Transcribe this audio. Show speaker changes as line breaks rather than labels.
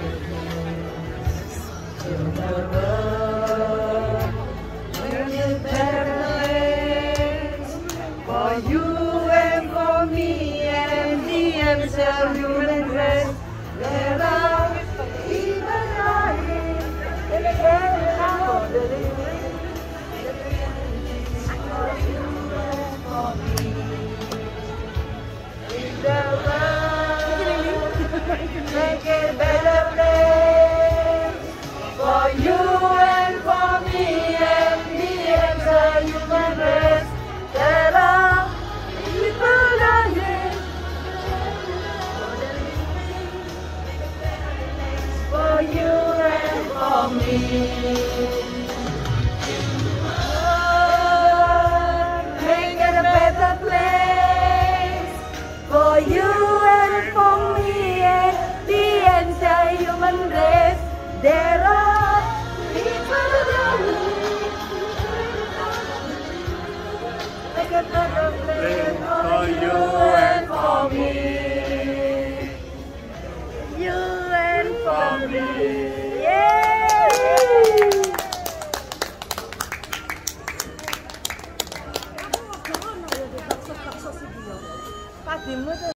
in the world. There's a better place for you and for me, and the answer you will rest. There are even lying in the air of the living. For you and for me, in the world, make it a better place for you and for me, and the answer you will rest. There are people dying for you and for me. Make it a better place for you and for me, and the answer human race. There are people dying. Make a better place for you and for me. You and for me. Yeah.